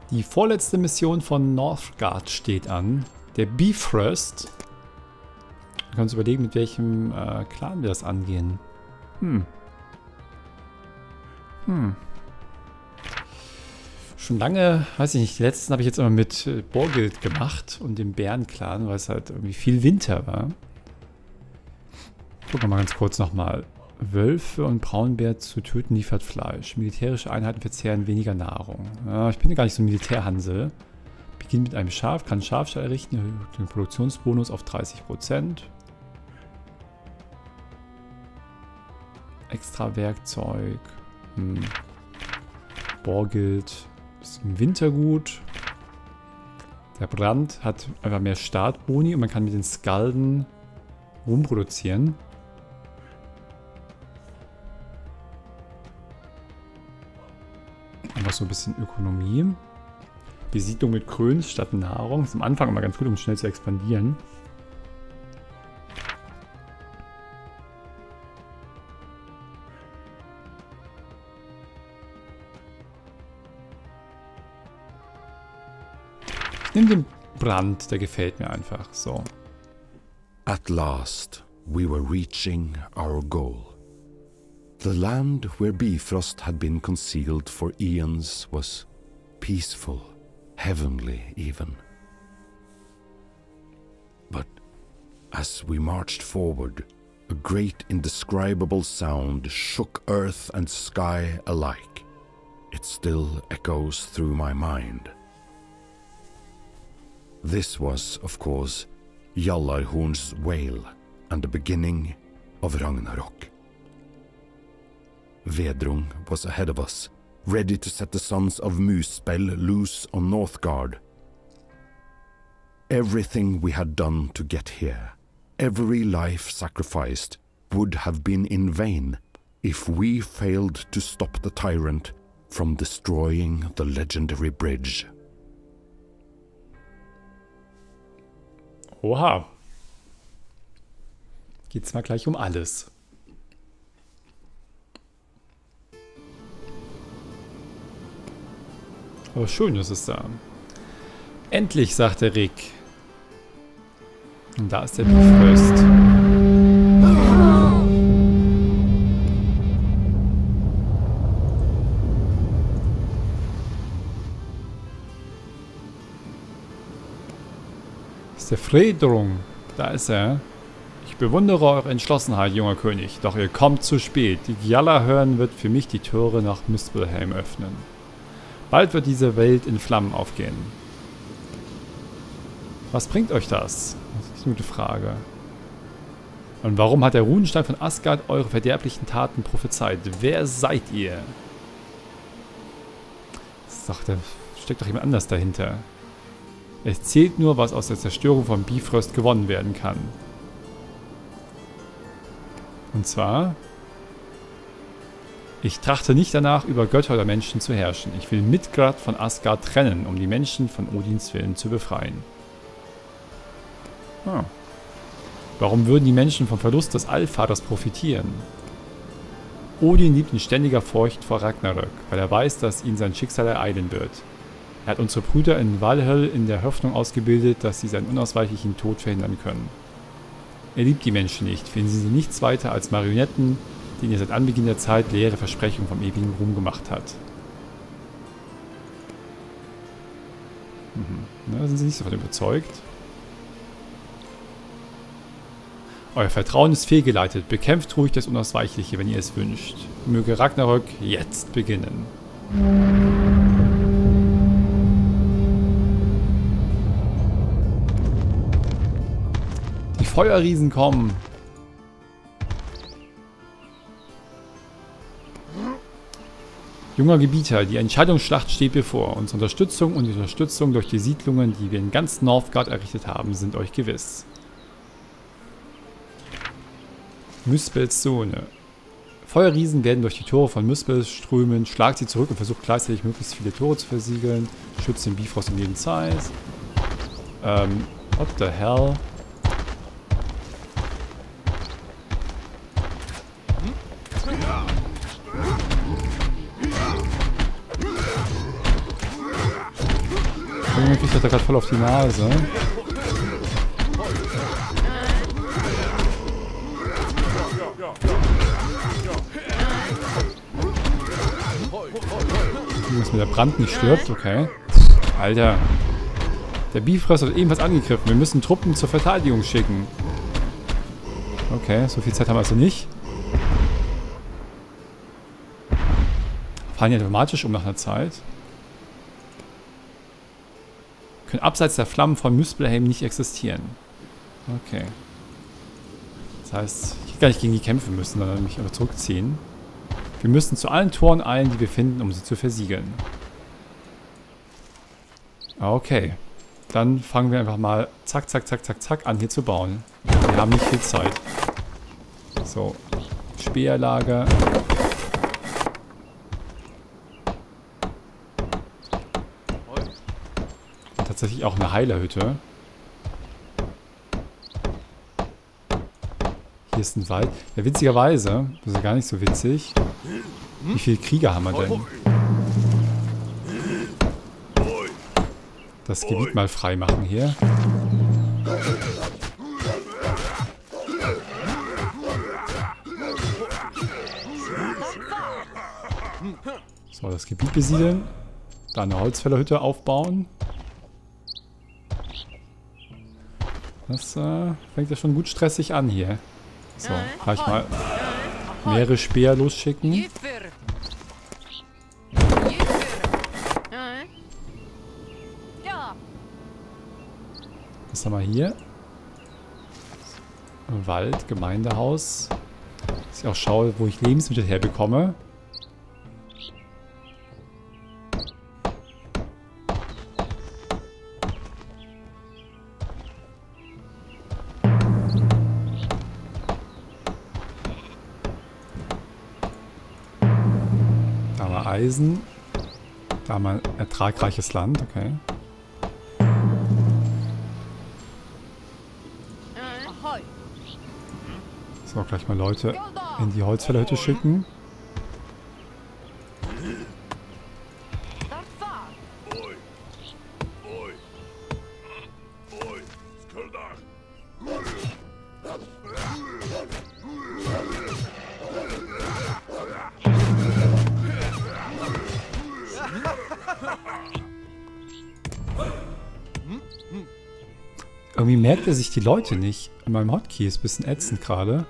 Die vorletzte Mission von Northgard steht an. Der Bifrost. Wir können uns überlegen, mit welchem Clan wir das angehen. Schon lange, weiß ich nicht, die letzten habe ich jetzt immer mit Borgild gemacht und dem Bärenclan, weil es halt irgendwie viel Winter war. Gucken wir mal ganz kurz nochmal. Wölfe und Braunbär zu töten liefert Fleisch. Militärische Einheiten verzehren weniger Nahrung. Ja, ich bin ja gar nicht so ein Militärhansel. Beginnt mit einem Schaf, kann Schafstall errichten, erhöht den Produktionsbonus auf 30%. Extra Werkzeug. Borgild ist im Winter gut. Der Brand hat einfach mehr Startboni und man kann mit den Skalden rumproduzieren. Einfach so ein bisschen Ökonomie. Besiedlung mit Kröns statt Nahrung. Ist am Anfang immer ganz gut, um schnell zu expandieren. Ich nehme den Brand, der gefällt mir einfach. So. At last, we were reaching our goal. The land where Bifrost had been concealed for eons was peaceful, heavenly even. But as we marched forward, a great indescribable sound shook earth and sky alike. It still echoes through my mind. This was, of course, Gjallarhorn's wail and the beginning of Ragnarok. Vedrung was ahead of us, ready to set the sons of Muspell loose on Northgard. Everything we had done to get here, every life sacrificed, would have been in vain if we failed to stop the tyrant from destroying the legendary bridge. Oha. Geht's mal gleich um alles. Aber schön ist es da. Endlich, sagt der Rick. Und da ist der Bifrost. Das ist der Fredrung. Da ist er. Ich bewundere eure Entschlossenheit, junger König. Doch ihr kommt zu spät. Die Gjallarhorn wird für mich die Tore nach Muspelheim öffnen. Bald wird diese Welt in Flammen aufgehen. Was bringt euch das? Das ist eine gute Frage. Und warum hat der Runenstein von Asgard eure verderblichen Taten prophezeit? Wer seid ihr? Da steckt doch jemand anders dahinter. Es zählt nur, was aus der Zerstörung von Bifrost gewonnen werden kann. Und zwar: Ich trachte nicht danach, über Götter oder Menschen zu herrschen. Ich will Midgard von Asgard trennen, um die Menschen von Odins Willen zu befreien. Warum würden die Menschen vom Verlust des Allvaters profitieren? Odin liebt in ständiger Furcht vor Ragnarök, weil er weiß, dass ihn sein Schicksal ereilen wird. Er hat unsere Brüder in Valhall in der Hoffnung ausgebildet, dass sie seinen unausweichlichen Tod verhindern können. Er liebt die Menschen nicht, finden sie nichts weiter als Marionetten, denen er seit Anbeginn der Zeit leere Versprechungen vom ewigen Ruhm gemacht hat. Da sind sie nicht so davon überzeugt. Euer Vertrauen ist fehlgeleitet. Bekämpft ruhig das Unausweichliche, wenn ihr es wünscht. Möge Ragnarök jetzt beginnen. Die Feuerriesen kommen. Junger Gebieter, die Entscheidungsschlacht steht bevor. Unsere Unterstützung und die Unterstützung durch die Siedlungen, die wir in ganz Northgard errichtet haben, sind euch gewiss. Muspels Sohne. Feuerriesen werden durch die Tore von Muspel strömen. Schlagt sie zurück und versucht gleichzeitig möglichst viele Tore zu versiegeln. Schützt den Bifrost um jeden Preis. What the hell? Irgendwie kriegt er da gerade voll auf die Nase. Dass mir der Brand nicht stirbt, okay. Alter. Der Bifrost hat ebenfalls angegriffen. Wir müssen Truppen zur Verteidigung schicken. Okay, so viel Zeit haben wir also nicht. Fallen ja automatisch um nach einer Zeit. Können abseits der Flammen von Muspelheim nicht existieren. Okay. Das heißt, ich hätte gar nicht gegen die kämpfen müssen, sondern mich einfach zurückziehen. Wir müssen zu allen Toren eilen, die wir finden, um sie zu versiegeln. Okay. Dann fangen wir einfach mal zack, zack, zack, zack, zack an hier zu bauen. Wir haben nicht viel Zeit. So. Speerlager. Und tatsächlich auch eine Heilerhütte. Hier ist ein Wald. Ja, witzigerweise, das ist ja gar nicht so witzig. Wie viele Krieger haben wir denn? Das Gebiet mal frei machen hier. So, das Gebiet besiedeln. Da eine Holzfällerhütte aufbauen. Das fängt ja schon gut stressig an hier. So, gleich mal mehrere Speer losschicken. Was haben wir hier? Wald, Gemeindehaus. Dass ich auch schaue, wo ich Lebensmittel herbekomme. Da haben wir Eisen. Da haben wir ein ertragreiches Land, okay. So, gleich mal Leute in die Holzfällerhütte schicken. Irgendwie merkt er sich die Leute nicht. In meinem Hotkey ist ein bisschen ätzend gerade.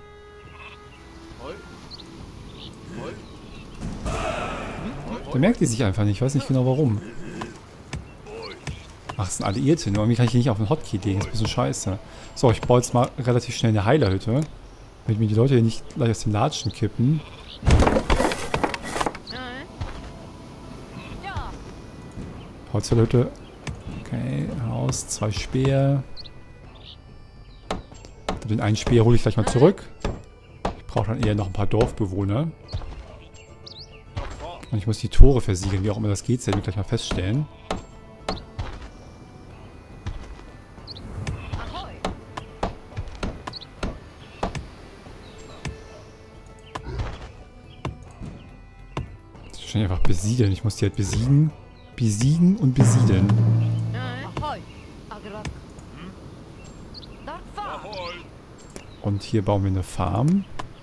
Der merkt die sich einfach nicht. Ich weiß nicht genau warum. Ach, es sind Alliierte. Nur irgendwie kann ich die nicht auf den Hotkey legen. Das ist ein bisschen scheiße. So, ich baue jetzt mal relativ schnell eine Heilerhütte. Damit mir die Leute hier nicht gleich aus den Latschen kippen. Holzfällerhütte. Okay, Haus, 2 Speer. Den einen Speer hole ich gleich mal zurück. Ich brauche dann eher noch ein paar Dorfbewohner. Und ich muss die Tore versiegeln, wie auch immer das geht, das werden wir gleich mal feststellen. Das ist wahrscheinlich einfach besiedeln. Ich muss die halt besiegen. Besiegen und besiedeln. Und hier bauen wir eine Farm.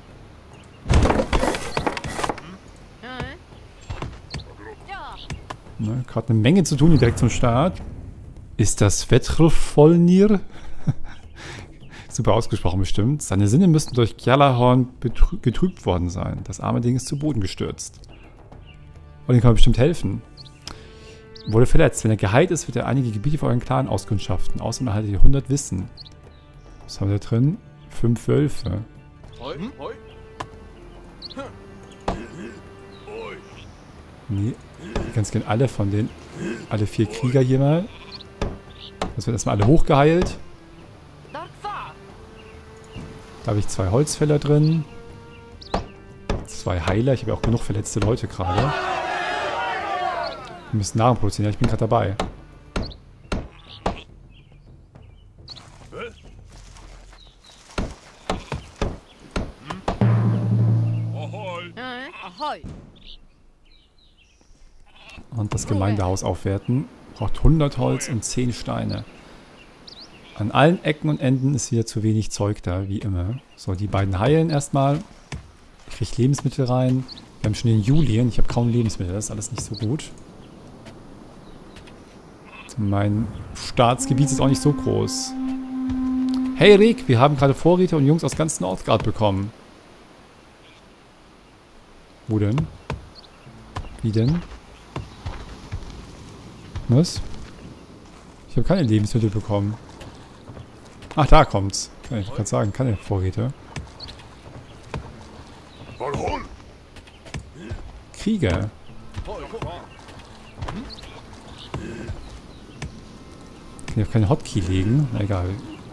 Ne, gerade eine Menge zu tun hier direkt zum Start. Ist das Vetrfolnir? Super ausgesprochen bestimmt. Seine Sinne müssten durch Gjallarhorn getrübt worden sein. Das arme Ding ist zu Boden gestürzt. Und ihm kann man bestimmt helfen. Wurde verletzt. Wenn er geheilt ist, wird er einige Gebiete für euren Clan auskundschaften. Außerdem erhaltet ihr 100 Wissen. Was haben wir da drin? 5 Wölfe. Nee, ganz gerne alle von den... Alle 4 Krieger hier mal. Das wird erstmal alle hochgeheilt. Da habe ich 2 Holzfäller drin. 2 Heiler. Ich habe ja auch genug verletzte Leute gerade. Wir müssen Nahrung produzieren. Ja, ich bin gerade dabei. Und das Gemeindehaus aufwerten. Braucht 100 Holz und 10 Steine. An allen Ecken und Enden ist wieder zu wenig Zeug da, wie immer. So, die beiden heilen erstmal. Ich kriege Lebensmittel rein. Wir haben schon den Juli und ich habe kaum Lebensmittel. Das ist alles nicht so gut. Mein Staatsgebiet ist auch nicht so groß. Hey Rick, wir haben gerade Vorräte und Jungs aus ganz Northgard bekommen. Wo denn? Wie denn? Was? Ich habe keine Lebensmittel bekommen. Ach, da kommt's. Kann ich gerade sagen, keine Vorräte. Krieger. Kann ich auf keinen Hotkey legen? Na egal.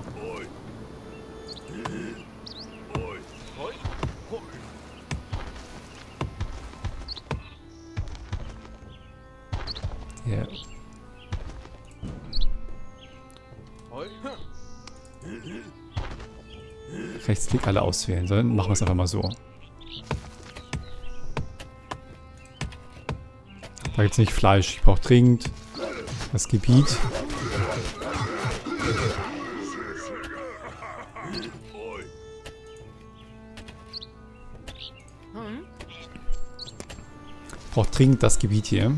Yeah. Rechtsklick alle auswählen. So, dann machen wir es einfach mal so. Da gibt es nicht Fleisch. Ich brauche dringend das Gebiet. Ich brauche dringend das Gebiet hier.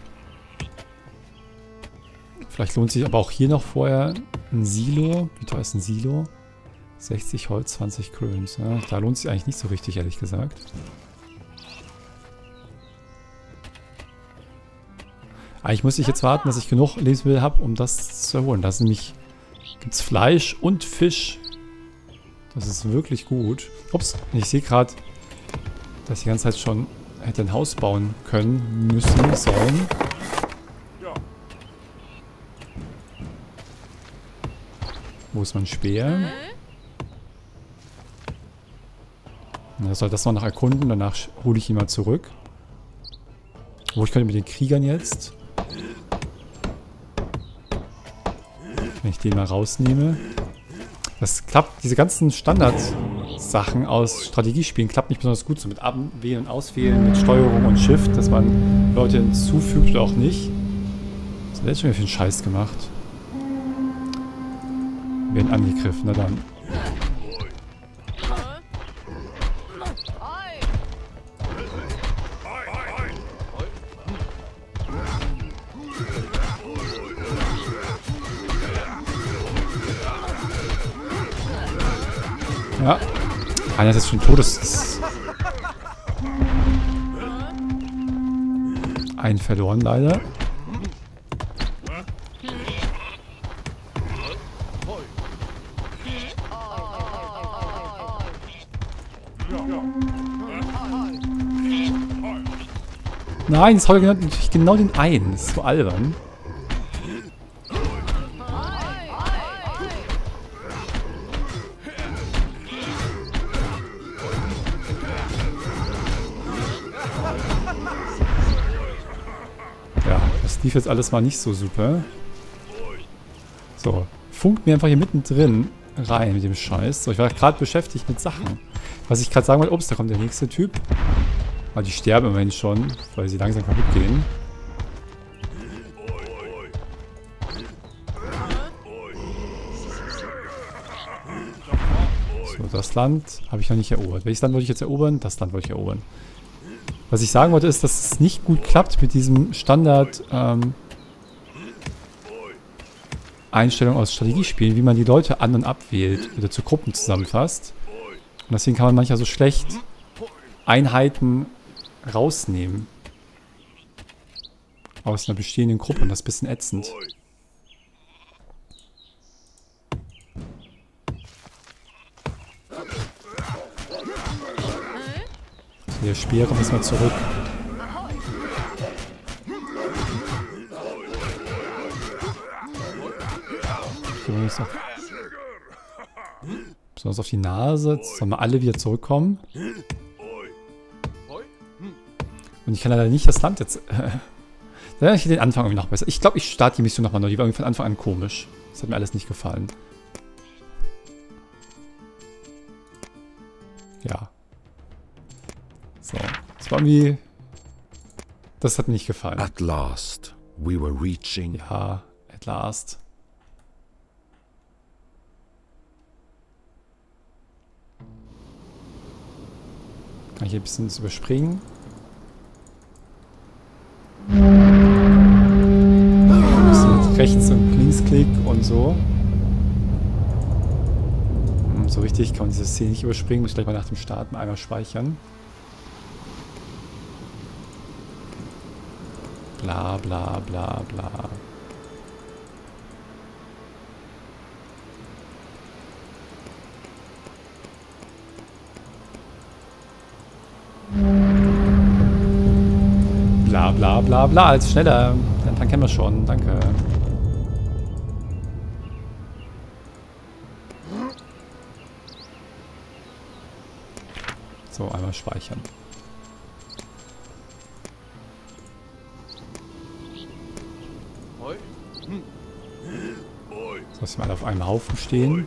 Vielleicht lohnt sich aber auch hier noch vorher ein Silo. Wie teuer ist ein Silo? 60 Holz, 20 Kröns. Ja, da lohnt sich eigentlich nicht so richtig, ehrlich gesagt. Eigentlich muss ich jetzt warten, dass ich genug Lebensmittel habe, um das zu erholen. Da ist nämlich, gibt es Fleisch und Fisch. Das ist wirklich gut. Ups, ich sehe gerade, dass ich die ganze Zeit schon hätte ein Haus bauen können, müssen, sollen. Wo ist mein Speer? Er soll das noch erkunden, danach hole ich ihn mal zurück. Wo ich könnte mit den Kriegern jetzt. Wenn ich den mal rausnehme. Das klappt, diese ganzen Standardsachen aus Strategiespielen klappt nicht besonders gut. So mit Abwählen und Auswählen, mit Steuerung und Shift, dass man Leute hinzufügt oder auch nicht. Was hat der jetzt schon wieder für einen Scheiß gemacht? Wir werden angegriffen, na dann. Ja. Einer ist jetzt schon Todes... Einen verloren leider. Nein, das haut natürlich genau den einen. Das ist so albern. Ja, das lief jetzt alles mal nicht so super. So, funkt mir einfach hier mittendrin rein mit dem Scheiß. So, ich war gerade beschäftigt mit Sachen. Was ich gerade sagen wollte, ups, da kommt der nächste Typ. Aber die sterben immerhin schon, weil sie langsam kaputt gehen. So, das Land habe ich noch nicht erobert. Welches Land wollte ich jetzt erobern? Das Land wollte ich erobern. Was ich sagen wollte, ist, dass es nicht gut klappt mit diesem Standard Einstellung aus Strategiespielen, wie man die Leute an- und abwählt oder zu Gruppen zusammenfasst. Und deswegen kann man manchmal so schlecht Einheiten rausnehmen aus einer bestehenden Gruppe und das ist ein bisschen ätzend. So, der Speer kommt jetzt mal zurück. Besonders auf die Nase. Jetzt sollen wir alle wieder zurückkommen. Und ich kann leider nicht das Land jetzt... Da ich den Anfang irgendwie noch besser. Ich glaube, ich starte die Mission nochmal neu. Die war irgendwie von Anfang an komisch. Das hat mir alles nicht gefallen. Ja. So. Das war irgendwie... Das hat mir nicht gefallen. At last, we were reaching. Ja, at last. Kann ich hier ein bisschen das überspringen? Ein bisschen mit Rechts- und Linksklick und so. So richtig kann man diese Szene nicht überspringen. Muss ich gleich mal nach dem Start mal einmal speichern. Bla bla bla bla. Bla bla bla bla. Als schneller. Dann kennen wir schon. Danke. So, einmal speichern. So, dass wir alle auf einem Haufen stehen.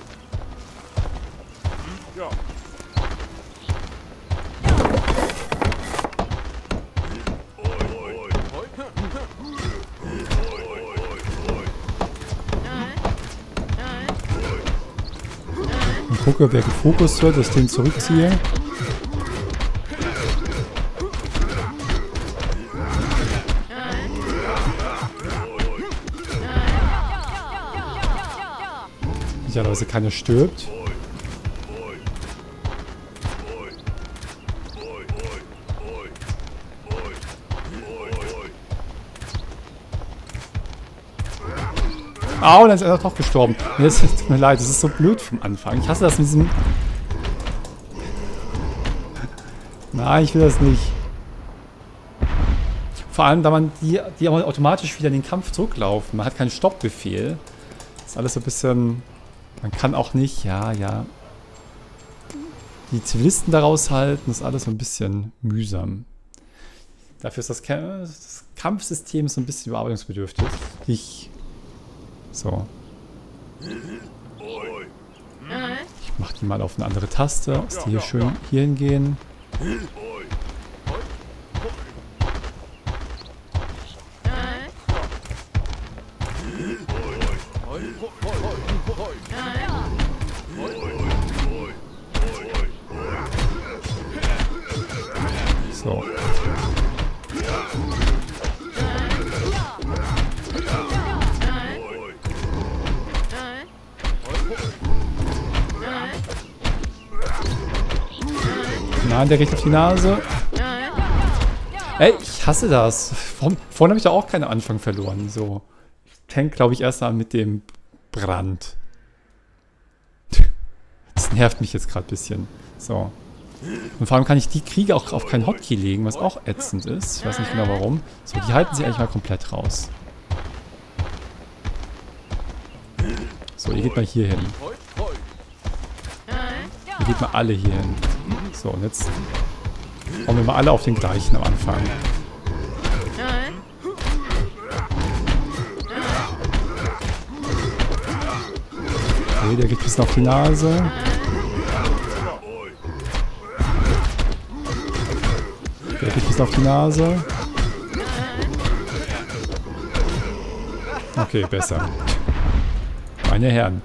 Und gucke, wer gefokust wird, dass ich den zurückziehe. Sichererweise keiner stirbt. Au, dann ist er doch gestorben. Nee, es tut mir leid, das ist so blöd vom Anfang. Ich hasse das mit diesem... Nein, ich will das nicht. Vor allem, da man die automatisch wieder in den Kampf zurücklaufen. Man hat keinen Stoppbefehl. Das ist alles so ein bisschen... Man kann auch nicht, ja. Die Zivilisten da raushalten, das ist alles so ein bisschen mühsam. Dafür ist das Kampfsystem so ein bisschen überarbeitungsbedürftig. So. Ich mach die mal auf eine andere Taste, dass die hier schön hier hingehen. So. Nein, der kriegt auf die Nase. Ey, ich hasse das. Vorhin habe ich da auch keinen Anfang verloren. So. Ich tank, glaube ich, erst mal mit dem Brand. Das nervt mich jetzt gerade ein bisschen. So. Und vor allem kann ich die Kriege auch auf keinen Hotkey legen, was auch ätzend ist. Ich weiß nicht genau warum. So, die halten sie eigentlich mal komplett raus. So, ihr geht mal hier hin. Ihr geht mal alle hier hin. So, und jetzt kommen wir mal alle auf den gleichen am Anfang. Okay, der geht ein bisschen auf die Nase. Der geht ein bisschen auf die Nase. Okay, besser. Meine Herren.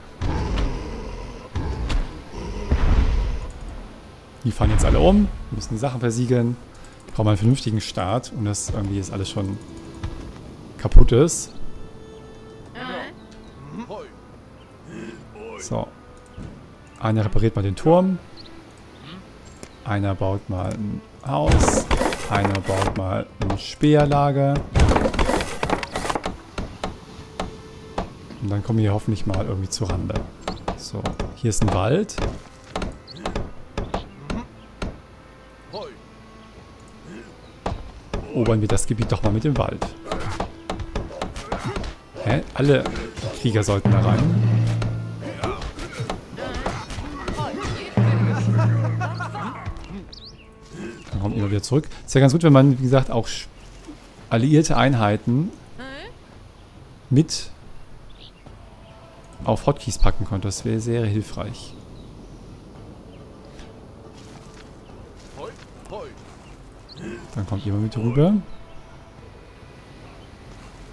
Die fahren jetzt alle um, müssen die Sachen versiegeln. Brauchen einen vernünftigen Start und dass irgendwie jetzt alles schon kaputt ist. So. Einer repariert mal den Turm. Einer baut mal ein Haus. Einer baut mal ein Speerlager. Und dann kommen wir hier hoffentlich mal irgendwie zur Rande. So, hier ist ein Wald. Erobern wir das Gebiet doch mal mit dem Wald. Hä? Alle Krieger sollten da rein. Dann kommt immer wieder zurück. Ist ja ganz gut, wenn man, wie gesagt, auch alliierte Einheiten mit auf Hotkeys packen konnte. Das wäre sehr hilfreich. Dann kommt jemand mit rüber.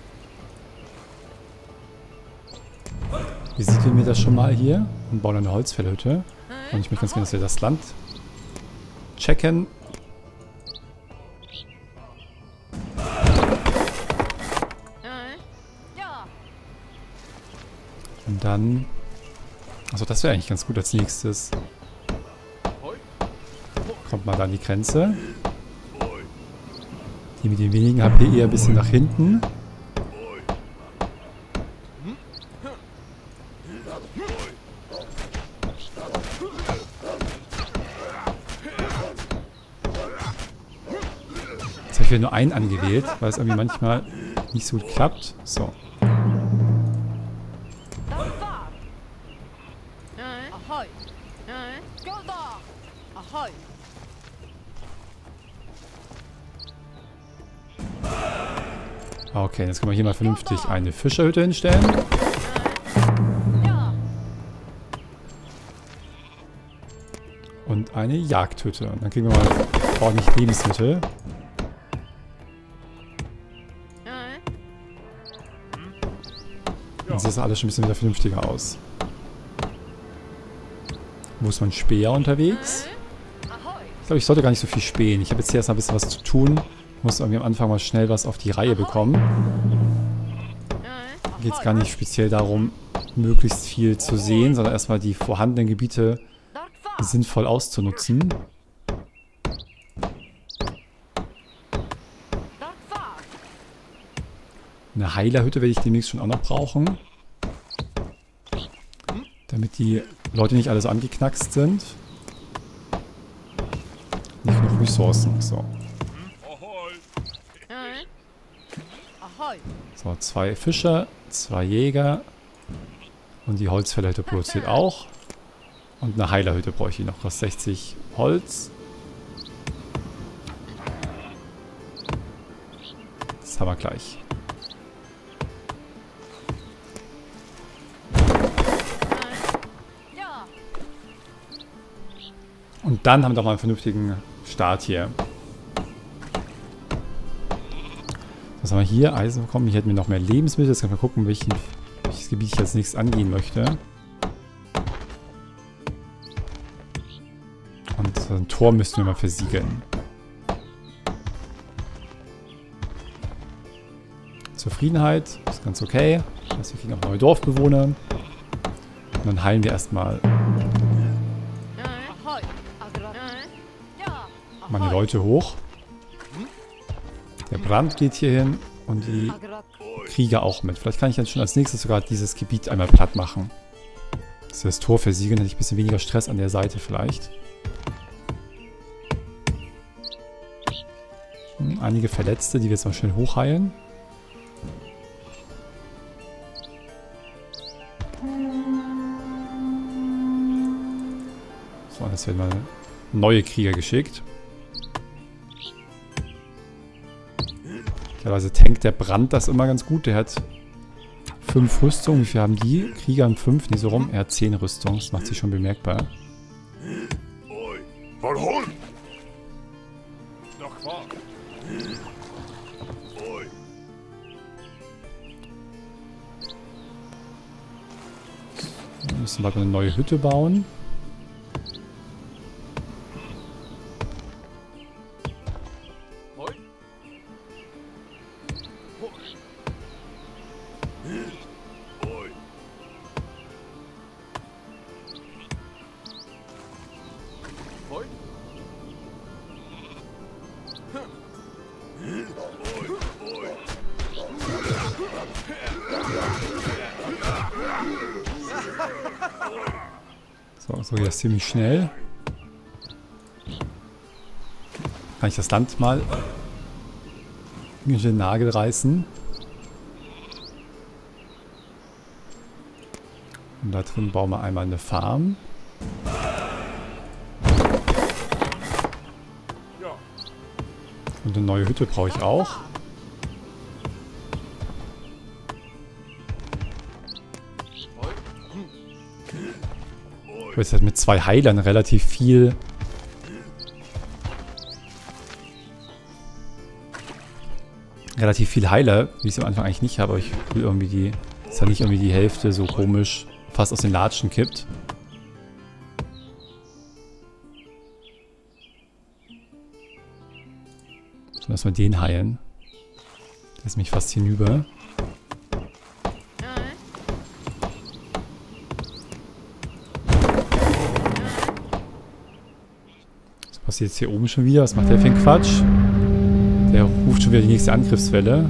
Besiedeln wir das schon mal hier und bauen eine Holzfällerhütte. Und ich möchte ganz gerne, dass wir das Land checken. Und dann... Also das wäre eigentlich ganz gut als nächstes. Kommt mal da an die Grenze. Die mit den wenigen HP eher ein bisschen nach hinten. Jetzt habe ich wieder nur einen angewählt, weil es irgendwie manchmal nicht so gut klappt. So. Okay, jetzt können wir hier mal vernünftig eine Fischerhütte hinstellen. Und eine Jagdhütte. Und dann kriegen wir mal ordentlich Lebensmittel. Dann sieht das alles schon ein bisschen wieder vernünftiger aus. Wo ist mein Späher unterwegs? Ich glaube, ich sollte gar nicht so viel spähen. Ich habe jetzt hier erst mal ein bisschen was zu tun. Ich muss irgendwie am Anfang mal schnell was auf die Reihe bekommen. Da geht es gar nicht speziell darum, möglichst viel zu sehen, sondern erstmal die vorhandenen Gebiete sinnvoll auszunutzen. Eine Heilerhütte werde ich demnächst schon auch noch brauchen. Damit die Leute nicht alle so angeknackst sind. Nicht genug Ressourcen. So. So, 2 Fischer, 2 Jäger. Und die Holzfällerhütte produziert auch. Und eine Heilerhütte bräuchte ich noch. Kostet 60 Holz. Das haben wir gleich. Und dann haben wir doch mal einen vernünftigen Start hier. Was haben wir hier? Eisen bekommen. Hier hätten wir noch mehr Lebensmittel. Jetzt können wir gucken, welches Gebiet ich als nächstes angehen möchte. Und so ein Tor müssten wir mal versiegeln. Zufriedenheit ist ganz okay. Wir kriegen auch neue Dorfbewohner. Und dann heilen wir erstmal meine Leute hoch. Der Brand geht hier hin und die Krieger auch mit. Vielleicht kann ich dann schon als nächstes sogar dieses Gebiet einmal platt machen. Dass wir das Tor versiegeln, hätte ich ein bisschen weniger Stress an der Seite vielleicht. Einige Verletzte, die wir jetzt mal schnell hochheilen. So, jetzt werden mal neue Krieger geschickt. Teilweise tankt der Brand das immer ganz gut. Der hat 5 Rüstungen. Wie viel haben die? Krieger haben 5, nicht so rum. Er hat 10 Rüstungen. Das macht sich schon bemerkbar. Wir müssen bald eine neue Hütte bauen. So geht das ziemlich schnell. Kann ich das Land mal in den Nagel reißen. Und da drin bauen wir einmal eine Farm. Und eine neue Hütte brauche ich auch. Ich weiß halt mit 2 Heilern relativ viel Heiler, wie ich es am Anfang eigentlich nicht habe, aber ich will irgendwie ist halt nicht irgendwie die Hälfte so komisch fast aus den Latschen kippt. So, lass mal den heilen. Der ist mich fast hinüber. Was passiert jetzt hier oben schon wieder? Was macht der für einen Quatsch? Der ruft schon wieder die nächste Angriffswelle.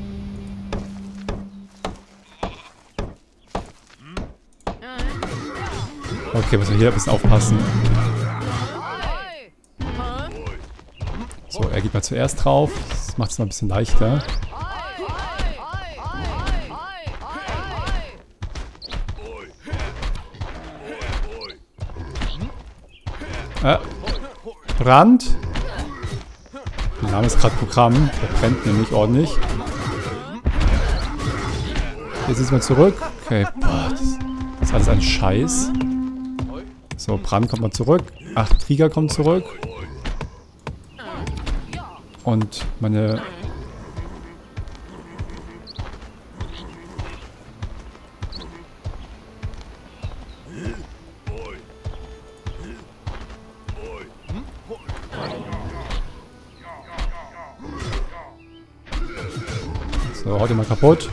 Okay, müssen wir hier ein bisschen aufpassen. So, er geht mal zuerst drauf. Das macht es mal ein bisschen leichter. Brand. Der Name ist gerade Programm. Der brennt nämlich ordentlich. Jetzt ist mal zurück. Okay, boah, das ist alles ein Scheiß. So, Brand kommt mal zurück. 8 Krieger kommen zurück. Und meine... So, haut ihr mal kaputt.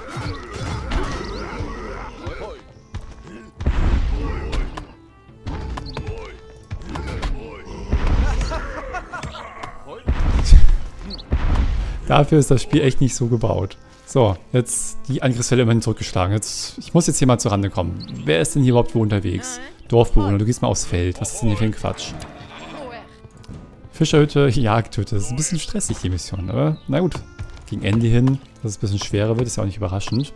Dafür ist das Spiel echt nicht so gebaut. So, jetzt die Angriffswelle immerhin zurückgeschlagen. Ich muss jetzt hier mal zur Rande kommen. Wer ist denn hier überhaupt wo unterwegs? Dorfbewohner, du gehst mal aufs Feld. Was ist denn hier für ein Quatsch? Fischerhütte, Jagdhütte. Das ist ein bisschen stressig, die Mission, aber na gut. Gegen Ende hin, dass es ein bisschen schwerer wird, ist ja auch nicht überraschend.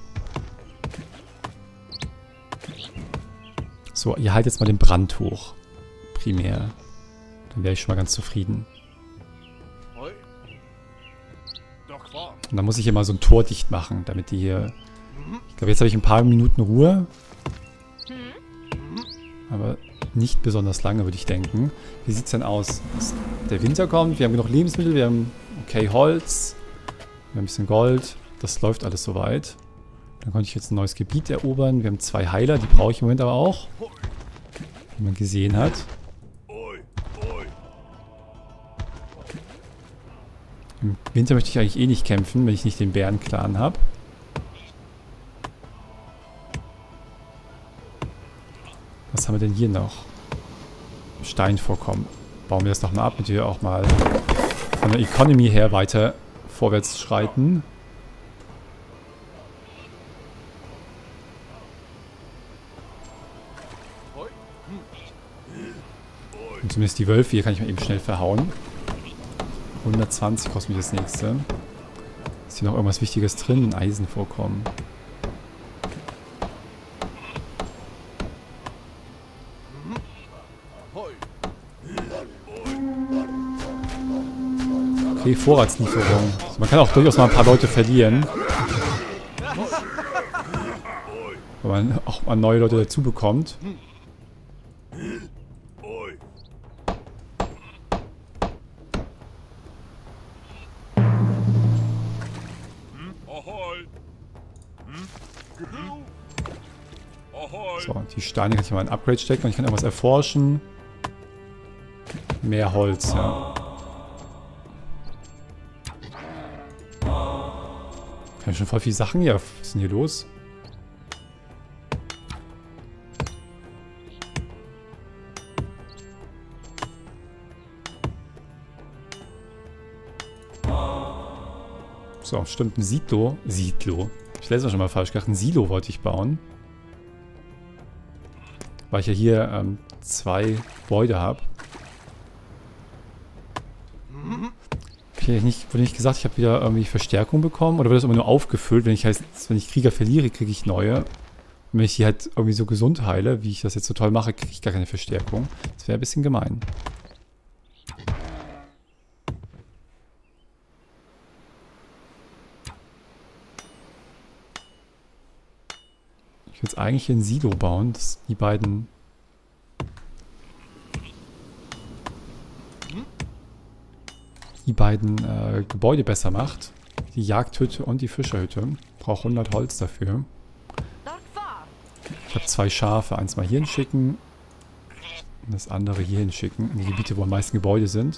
So, ihr haltet jetzt mal den Brand hoch. Primär. Dann wäre ich schon mal ganz zufrieden. Und dann muss ich hier mal so ein Tor dicht machen, damit die hier... Ich glaube, jetzt habe ich ein paar Minuten Ruhe. Aber nicht besonders lange, würde ich denken. Wie sieht es denn aus? Der Winter kommt, wir haben genug Lebensmittel, wir haben okay Holz, wir haben ein bisschen Gold. Das läuft alles soweit. Dann konnte ich jetzt ein neues Gebiet erobern. Wir haben 2 Heiler, die brauche ich im Moment aber auch. Wie man gesehen hat. Im Winter möchte ich eigentlich eh nicht kämpfen, wenn ich nicht den Bärenclan habe. Was haben wir denn hier noch? Steinvorkommen. Bauen wir das doch mal ab, damit wir auch mal von der Economy her weiter vorwärts schreiten. Und zumindest die Wölfe hier kann ich mal eben schnell verhauen. 120 kostet mich das nächste. Ist hier noch irgendwas Wichtiges drin? Ein Eisenvorkommen. Okay, Vorratslieferung. Also man kann auch durchaus mal ein paar Leute verlieren. Wenn man auch mal neue Leute dazu bekommt. So, die Steine kann ich mal in ein Upgrade stecken und ich kann irgendwas erforschen. Mehr Holz, ja. Kann ich schon voll viele Sachen hier. Was ist denn hier los? So, stimmt, ein Silo. Ich lese das schon mal falsch gedacht. Ein Silo wollte ich bauen. Weil ich ja hier 2 Gebäude habe. Wurde nicht gesagt, ich habe wieder irgendwie Verstärkung bekommen? Oder wird das immer nur aufgefüllt? Wenn ich Krieger verliere, kriege ich neue. Und wenn ich die halt irgendwie so gesund heile, wie ich das jetzt so toll mache, kriege ich gar keine Verstärkung. Das wäre ein bisschen gemein. Ich will jetzt eigentlich hier ein Silo bauen, dass die beiden... Gebäude besser macht. Die Jagdhütte und die Fischerhütte. Brauche 100 Holz dafür. Ich habe 2 Schafe. Eins mal hier hinschicken. Und das andere hier hinschicken. In die Gebiete, wo am meisten Gebäude sind.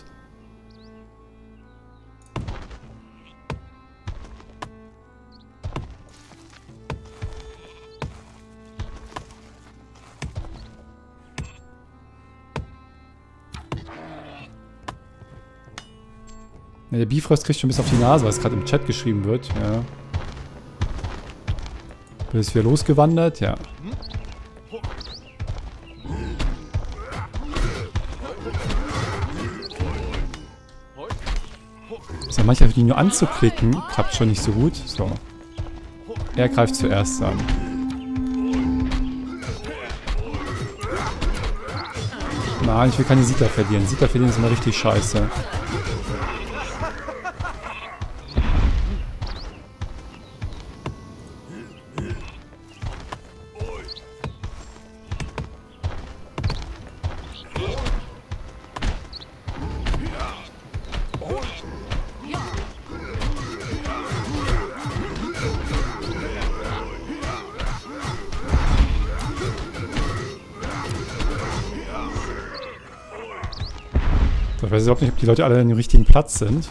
Ja, der Bifrost kriegt schon ein bisschen auf die Nase, was gerade im Chat geschrieben wird. Ja. Ist wieder losgewandert, ja. Ist ja manchmal für die nur anzuklicken, klappt schon nicht so gut. So. Er greift zuerst an. Nein, ich will keine Siedler verlieren. Siedler verlieren ist immer richtig scheiße. Ich weiß überhaupt nicht, ob die Leute alle an dem richtigen Platz sind.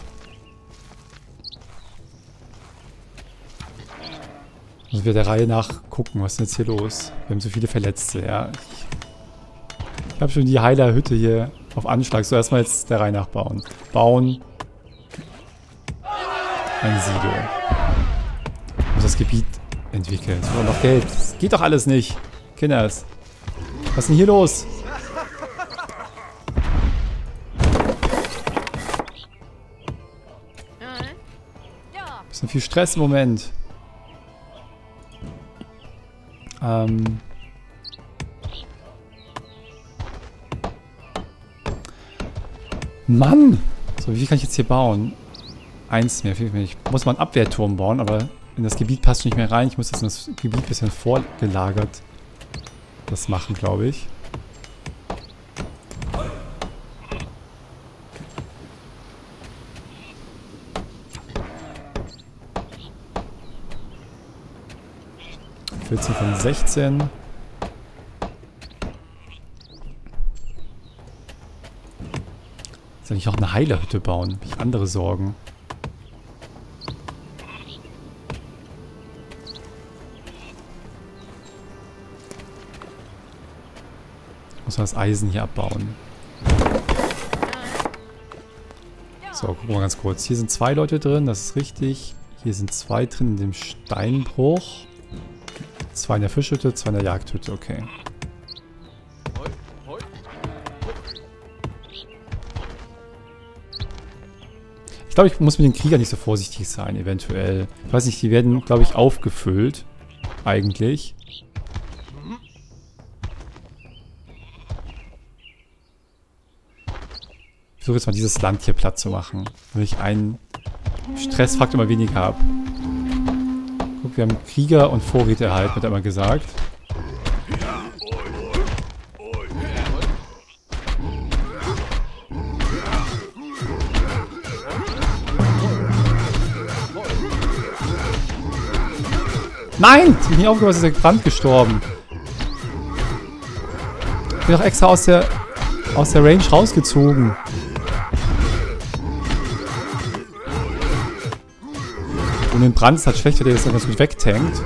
Müssen wir der Reihe nach gucken, was ist denn jetzt hier los? Wir haben so viele Verletzte, ja. Ich habe schon die Heilerhütte hier auf Anschlag. So, erstmal jetzt der Reihe nach bauen. Bauen. Ein Silo. Ich muss das Gebiet entwickeln. Es braucht noch Geld. Das geht doch alles nicht. Kinders. Was ist denn hier los? Bisschen viel Stress im Moment. Mann! So, wie viel kann ich jetzt hier bauen? 1 mehr. Ich muss mal einen Abwehrturm bauen, aber in das Gebiet passt nicht mehr rein. Ich muss jetzt in das Gebiet ein bisschen vorgelagert das machen, glaube ich. Von 16. Soll ich auch eine Heilerhütte bauen? Habe ich andere Sorgen? Ich muss mal das Eisen hier abbauen. So, gucken wir mal ganz kurz. Hier sind 2 Leute drin, das ist richtig. Hier sind 2 drin in dem Steinbruch. 2 in der Fischhütte, 2 in der Jagdhütte, okay. Ich glaube, ich muss mit den Kriegern nicht so vorsichtig sein, eventuell. Ich weiß nicht, die werden, glaube ich, aufgefüllt. Eigentlich. Ich versuche jetzt mal dieses Land hier platt zu machen. Damit ich einen Stressfaktor mal weniger habe. Guck, wir haben Krieger und Vorräte erhalten, wird einmal gesagt. Nein! Ich bin nicht aufgepasst, ist der Brand gestorben. Ich bin doch extra aus der Range rausgezogen. Und den Brand ist halt schlecht, weil der das dann ganz gut wegtankt.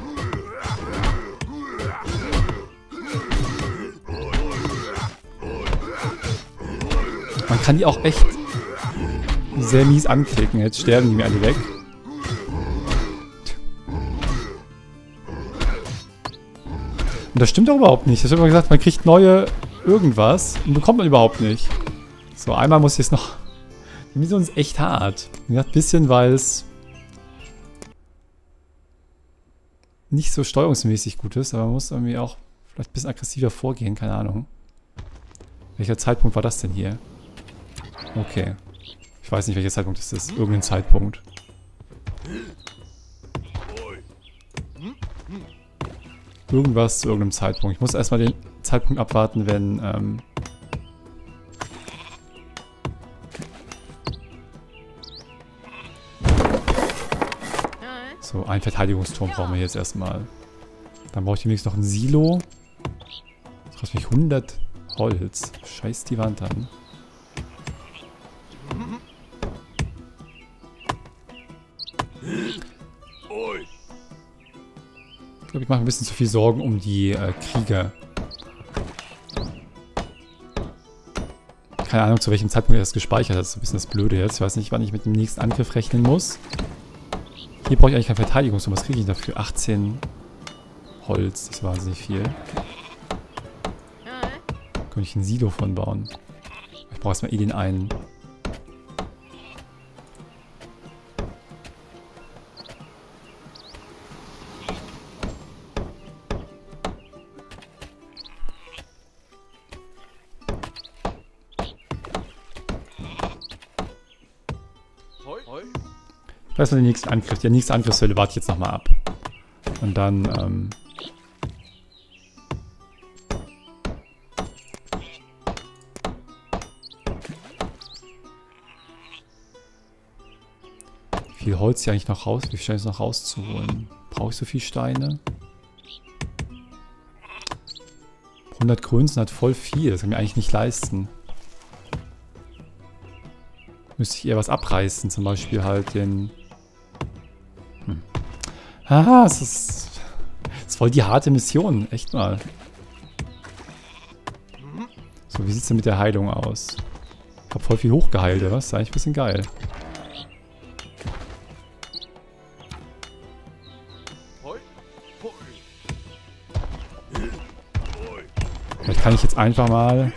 Man kann die auch echt sehr mies anklicken. Jetzt sterben die mir alle weg. Und das stimmt doch überhaupt nicht. Es wird immer gesagt, man kriegt neue irgendwas und bekommt man überhaupt nicht. So, einmal muss ich jetzt noch... Die Mission ist echt hart. Wie gesagt, ein bisschen, weil es nicht so steuerungsmäßig gut ist, aber man muss irgendwie auch vielleicht ein bisschen aggressiver vorgehen, keine Ahnung. Welcher Zeitpunkt war das denn hier? Okay. Ich weiß nicht, welcher Zeitpunkt das ist. Irgendein Zeitpunkt. Irgendwas zu irgendeinem Zeitpunkt. Ich muss erstmal den Zeitpunkt abwarten, wenn... So, einen Verteidigungsturm brauchen wir jetzt erstmal. Dann brauche ich demnächst noch ein Silo. Das kostet mich 100 Holz. Scheiß die Wand an. Ich glaube, ich mache ein bisschen zu viel Sorgen um die Krieger. Keine Ahnung, zu welchem Zeitpunkt er das gespeichert hat. Das ist ein bisschen das Blöde jetzt. Ich weiß nicht, wann ich mit dem nächsten Angriff rechnen muss. Hier brauche ich eigentlich keine Verteidigungsturm. Was kriege ich dafür? 18 Holz. Das ist wahnsinnig viel. Könnte ich ein Silo von bauen. Ich brauche erstmal den einen. Das ist der nächste Angriff. Der nächste Angriffswelle warte ich jetzt nochmal ab. Und dann, wie viel Holz hier eigentlich noch raus? Wie viel Steine ist noch rauszuholen? Brauche ich so viel Steine? 100 Grün sind halt voll viel. Das kann ich mir eigentlich nicht leisten. Müsste ich eher was abreißen. Zum Beispiel halt den... es ist voll die harte Mission. Echt mal. So, wie sieht es denn mit der Heilung aus? Ich habe voll viel hochgeheilt, oder was? Das ist eigentlich ein bisschen geil. Vielleicht kann ich jetzt einfach mal...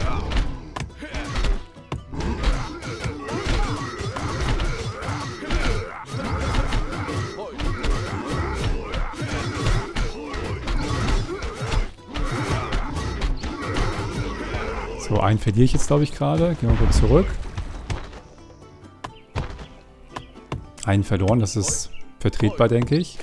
So, einen verliere ich jetzt, glaube ich, gerade. Gehen wir kurz zurück. Einen verloren, das ist vertretbar, denke ich.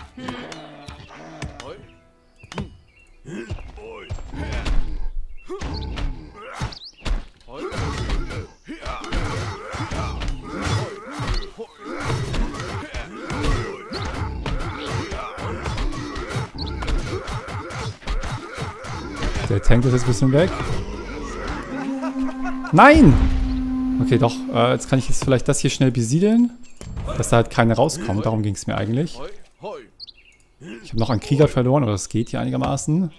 Der Tank ist jetzt ein bisschen weg. Nein! Okay, doch. Jetzt kann ich jetzt vielleicht das hier schnell besiedeln. Dass da halt keiner rauskommt. Darum ging es mir eigentlich. Ich habe noch einen Krieger verloren, aber das geht hier einigermaßen.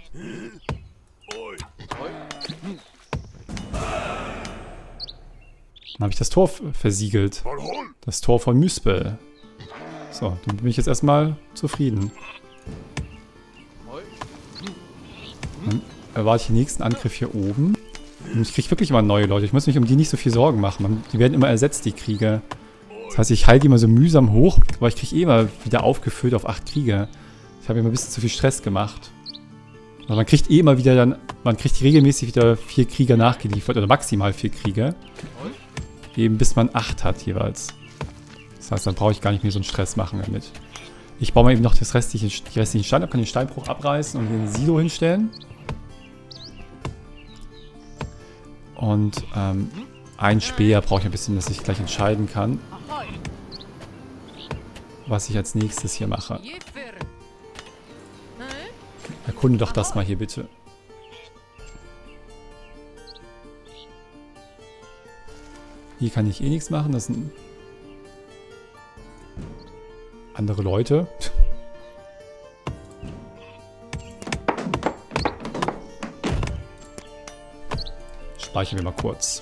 Dann habe ich das Tor versiegelt. Das Tor von Muspel. So, dann bin ich jetzt erstmal zufrieden. Dann erwarte ich den nächsten Angriff hier oben. Und ich kriege wirklich immer neue Leute. Ich muss mich um die nicht so viel Sorgen machen. Die werden immer ersetzt, die Krieger. Das heißt, ich halte die immer so mühsam hoch, aber ich kriege eh immer wieder aufgefüllt auf 8 Krieger. Ich habe immer ein bisschen zu viel Stress gemacht. Also man kriegt eh immer wieder dann, man kriegt regelmäßig wieder 4 Krieger nachgeliefert, oder maximal 4 Krieger. Eben bis man 8 hat jeweils. Das heißt, dann brauche ich gar nicht mehr so einen Stress machen damit. Ich baue mal eben noch die restlichen Steine ab, kann den Steinbruch abreißen und den Silo hinstellen. Und einen Speer brauche ich ein bisschen, dass ich gleich entscheiden kann, was ich als nächstes hier mache. Erkunde doch das mal hier bitte. Hier kann ich eh nichts machen, das sind andere Leute. Speichern wir mal kurz.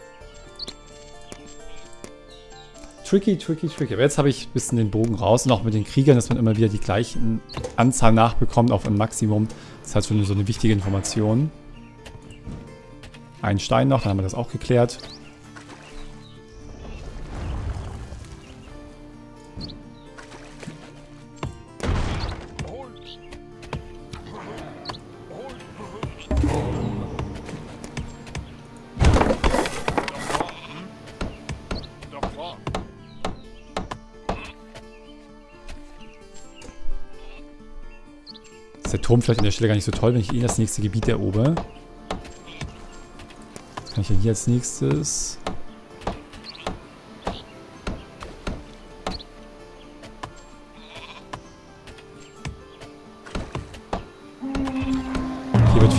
Tricky. Aber jetzt habe ich ein bisschen den Bogen raus. Und auch mit den Kriegern, dass man immer wieder die gleichen Anzahl nachbekommt auf ein Maximum. Das ist halt schon so eine wichtige Information. Ein Stein noch, dann haben wir das auch geklärt. Der Turm vielleicht an der Stelle gar nicht so toll, wenn ich das nächste Gebiet erober. Was kann ich denn hier als nächstes?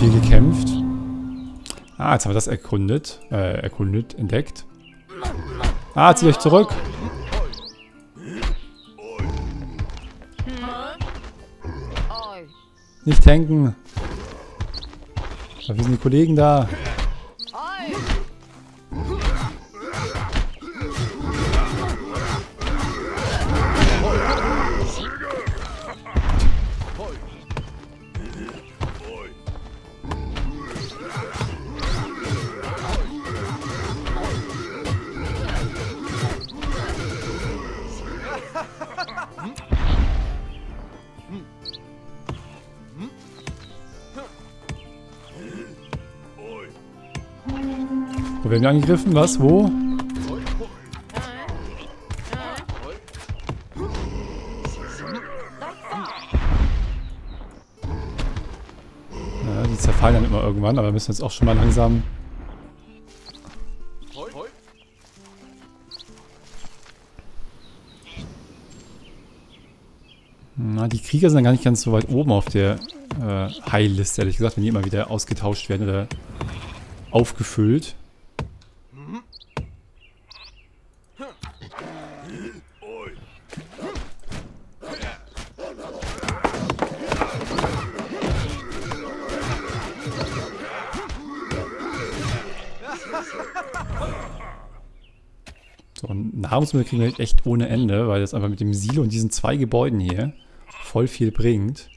viel gekämpft. Ah, jetzt haben wir das entdeckt. Ah, zieht euch zurück. Nicht tanken. Wie sind die Kollegen da? Wo werden wir angegriffen? Was? Wo? Ja, die zerfallen dann immer irgendwann, aber wir müssen jetzt auch schon mal langsam... Na, die Krieger sind dann gar nicht ganz so weit oben auf der Heilliste, ehrlich gesagt, wenn die immer wieder ausgetauscht werden oder aufgefüllt. So, und Nahrungsmittel kriegen wir echt ohne Ende, weil das einfach mit dem Silo und diesen 2 Gebäuden hier voll viel bringt.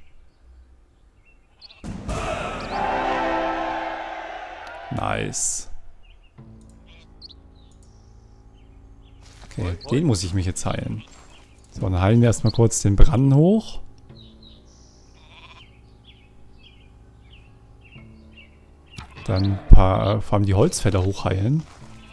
Nice. Okay, den muss ich mich jetzt heilen. So, dann heilen wir erstmal kurz den Brand hoch. Dann vor allem die Holzfäller hochheilen.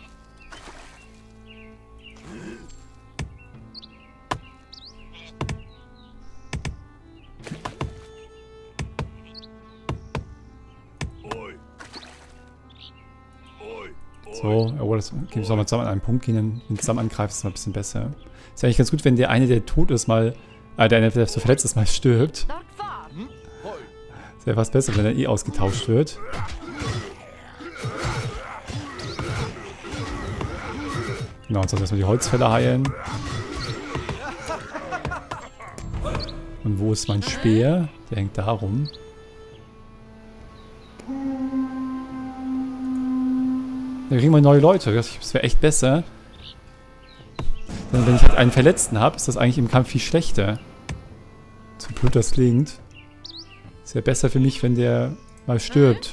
So, oh, das gehen wir mal zusammen an einen Punkt gehen, wenn du zusammen angreifst, ist mal ein bisschen besser. Ist ja eigentlich ganz gut, wenn der eine, der tot ist, mal, der eine, der so verletzt ist, mal stirbt. Ist ja fast besser, wenn er eh ausgetauscht wird. Genau, jetzt sollten wir erstmal die Holzfäller heilen. Und wo ist mein Speer? Der hängt da rum. Da kriegen wir neue Leute. Das wäre echt besser. Denn wenn ich halt einen Verletzten habe, ist das eigentlich im Kampf viel schlechter. So blöd das klingt. Ist ja besser für mich, wenn der mal stirbt.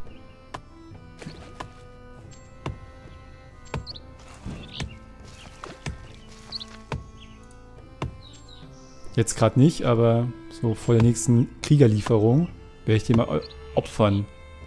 Jetzt gerade nicht, aber so vor der nächsten Kriegerlieferung werde ich den mal opfern.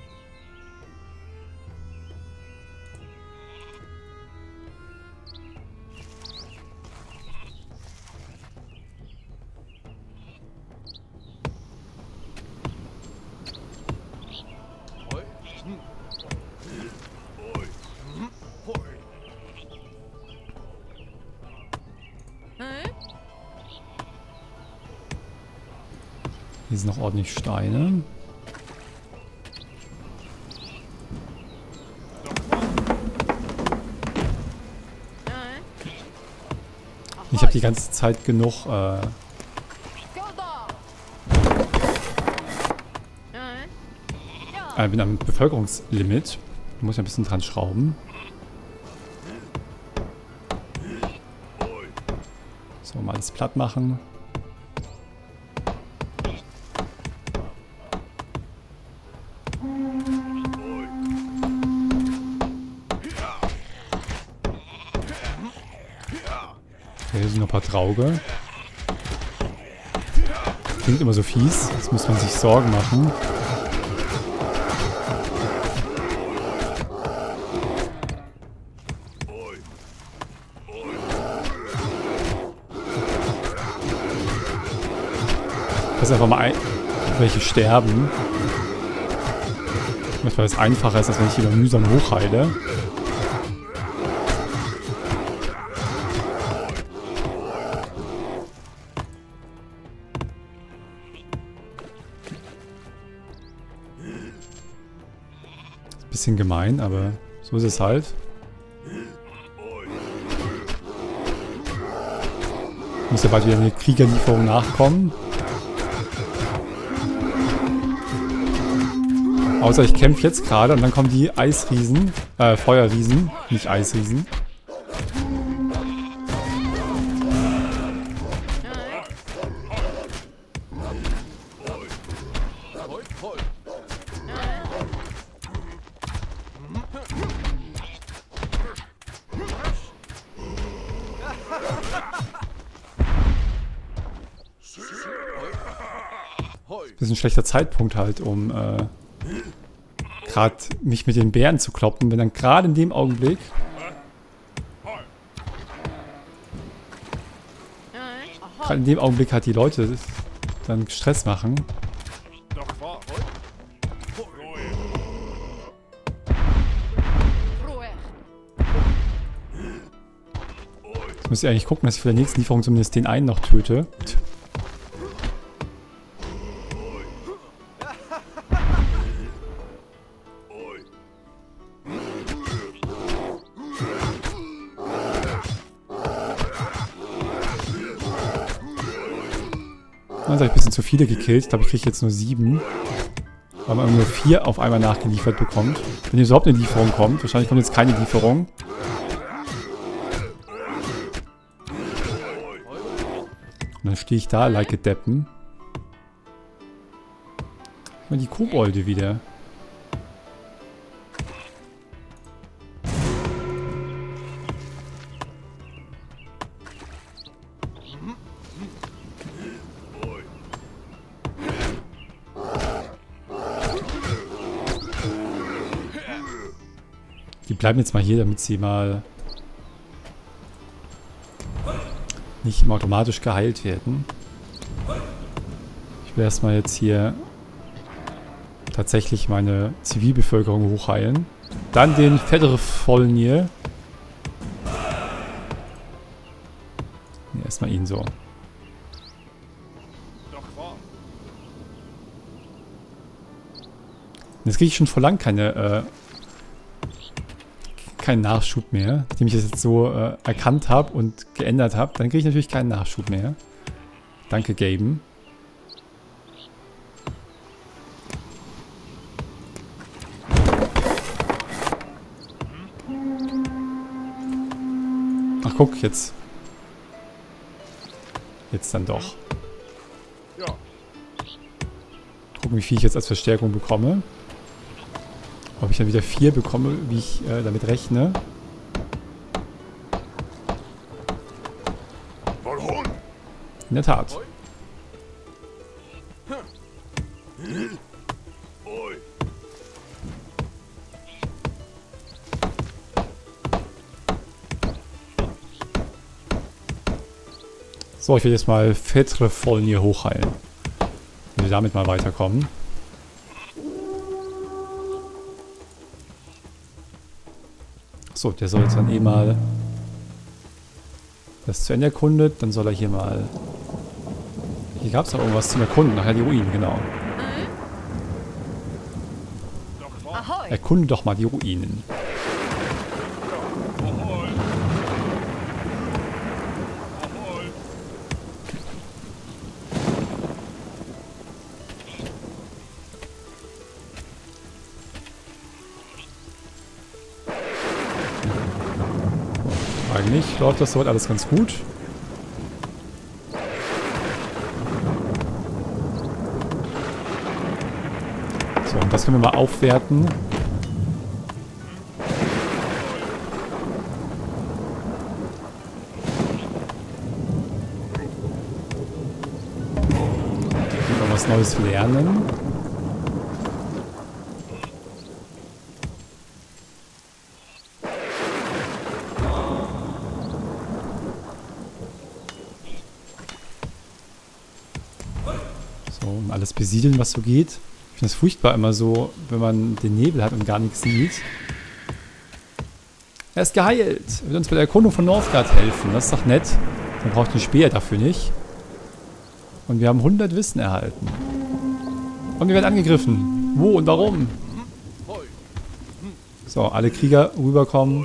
Hier sind noch ordentlich Steine. Ich habe die ganze Zeit genug bin am Bevölkerungslimit. Da muss ich ein bisschen dran schrauben. So, mal alles platt machen. Hier sind noch ein paar Trauge. Klingt immer so fies. Jetzt muss man sich Sorgen machen. Lass einfach mal welche sterben. Weil es einfacher ist, als wenn ich hier mühsam hochheile. Bisschen gemein, aber so ist es halt. Muss ja bald wieder eine Kriegerlieferung nachkommen. Außer ich kämpfe jetzt gerade und dann kommen die Eisriesen, Feuerriesen, nicht Eisriesen. Das ist ein schlechter Zeitpunkt halt, um gerade mich mit den Bären zu kloppen, wenn dann gerade in dem Augenblick halt die Leute dann Stress machen. Jetzt muss ich eigentlich gucken, dass ich für die nächste Lieferung zumindest den einen noch töte. Dann habe ich ein bisschen zu viele gekillt. Ich glaube, ich kriege jetzt nur 7. Weil man nur 4 auf einmal nachgeliefert bekommt. Wenn jetzt überhaupt eine Lieferung kommt. Wahrscheinlich kommt jetzt keine Lieferung. Und dann stehe ich da, like a Deppen. Mal die Kobolde wieder. Die bleiben jetzt mal hier, damit sie mal nicht immer automatisch geheilt werden. Ich will erstmal jetzt hier tatsächlich meine Zivilbevölkerung hochheilen. Dann den Federfolnir. Ne, erstmal ihn so. Jetzt kriege ich schon vor lang keinen Nachschub mehr. Nachdem ich das jetzt so erkannt habe und geändert habe, dann kriege ich natürlich keinen Nachschub mehr. Danke, Gaben. Ach, guck, jetzt. Jetzt dann doch. Gucken, wie viel ich jetzt als Verstärkung bekomme. Ob ich dann wieder 4 bekomme, wie ich damit rechne. In der Tat. So, ich will jetzt mal Federfolnir hochheilen. Wenn wir damit mal weiterkommen. So, der soll jetzt dann eh mal das zu Ende erkundet. Dann soll er hier mal... Hier gab es noch irgendwas zum Erkunden. Nachher die Ruinen, genau. Erkunde doch mal die Ruinen. Eigentlich läuft das soweit alles ganz gut. So, und das können wir mal aufwerten. Noch was Neues lernen. Alles besiedeln, was so geht. Ich finde es furchtbar immer so, wenn man den Nebel hat und gar nichts sieht. Er ist geheilt. Er wird uns bei der Erkundung von Northgard helfen. Das ist doch nett. Dann braucht den Speer dafür nicht. Und wir haben 100 Wissen erhalten. Und wir werden angegriffen. Wo und warum? So, alle Krieger rüberkommen.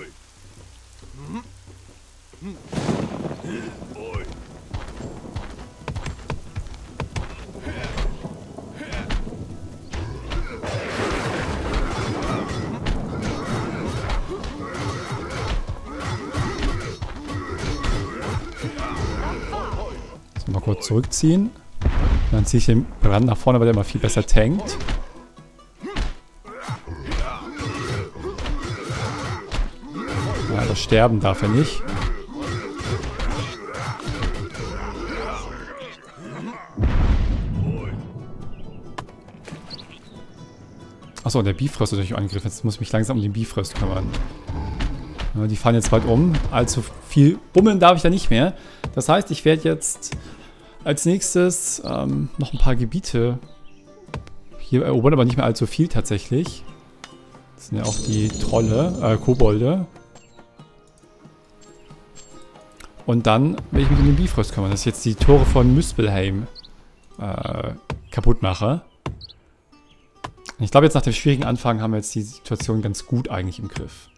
So, mal kurz zurückziehen. Dann ziehe ich den Brand nach vorne, weil der immer viel besser tankt. Ja, das sterben darf er nicht. Achso, der Bifrost ist natürlich angegriffen. Jetzt muss ich mich langsam um den Bifrost kümmern. Ja, die fahren jetzt bald um. Allzu viel bummeln darf ich da nicht mehr. Das heißt, ich werde jetzt als nächstes noch ein paar Gebiete hier erobern, aber nicht mehr allzu viel tatsächlich. Das sind ja auch die Trolle, Kobolde. Und dann werde ich mich um den Bifrost kümmern, dass ich jetzt die Tore von Muspelheim kaputt mache. Ich glaube, jetzt nach dem schwierigen Anfang haben wir jetzt die Situation ganz gut eigentlich im Griff.